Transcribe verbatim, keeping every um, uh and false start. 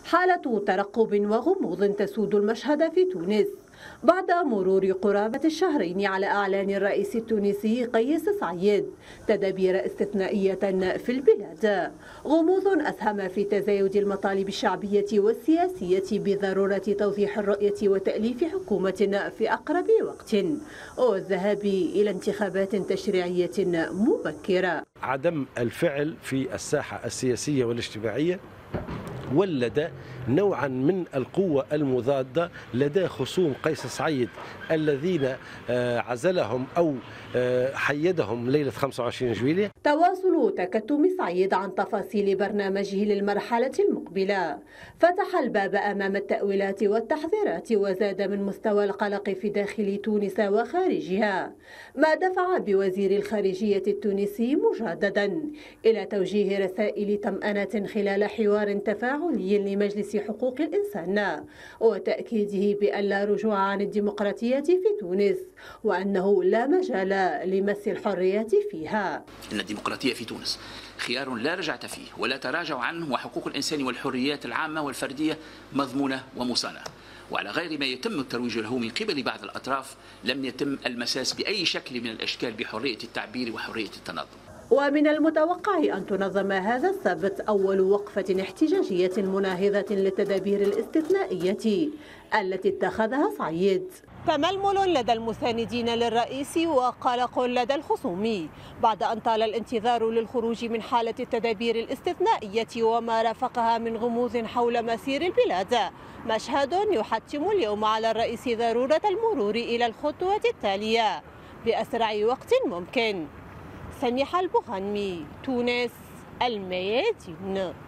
حالة ترقب وغموض تسود المشهد في تونس بعد مرور قرابة الشهرين على إعلان الرئيس التونسي قيس سعيد تدابير استثنائية في البلاد. غموض أسهم في تزايد المطالب الشعبية والسياسية بضرورة توضيح الرؤية وتأليف حكومة في أقرب وقت والذهاب إلى انتخابات تشريعية مبكرة. عدم الفعل في الساحة السياسية والاجتماعية ولد نوعا من القوة المضادة لدى خصوم قيس سعيد الذين عزلهم أو حيدهم ليلة خمسة وعشرين جويلية. تواصل تكتم سعيد عن تفاصيل برنامجه للمرحلة المقبلة فتح الباب أمام التأويلات والتحذيرات وزاد من مستوى القلق في داخل تونس وخارجها، ما دفع بوزير الخارجية التونسي مجددا إلى توجيه رسائل طمأنة خلال حوار تفاعلي لمجلس حقوق الإنسان وتأكيده بأن لا رجوع عن الديمقراطية في تونس وأنه لا مجال لمس الحريات فيها. إن الديمقراطية في تونس خيار لا رجعة فيه ولا تراجع عنه، وحقوق الإنسان والحريات العامة والفردية مضمونة ومصانة، وعلى غير ما يتم الترويج له من قبل بعض الأطراف لم يتم المساس بأي شكل من الأشكال بحرية التعبير وحرية التنظم. ومن المتوقع أن تنظم هذا السبت أول وقفة احتجاجية مناهضة للتدابير الاستثنائية التي اتخذها سعيد. تململ لدى المساندين للرئيس وقلق لدى الخصوم بعد أن طال الانتظار للخروج من حالة التدابير الاستثنائية وما رافقها من غموض حول مسير البلاد، مشهد يحتم اليوم على الرئيس ضرورة المرور إلى الخطوة التالية بأسرع وقت ممكن. سميحة البوغنمي، تونس، الميادين.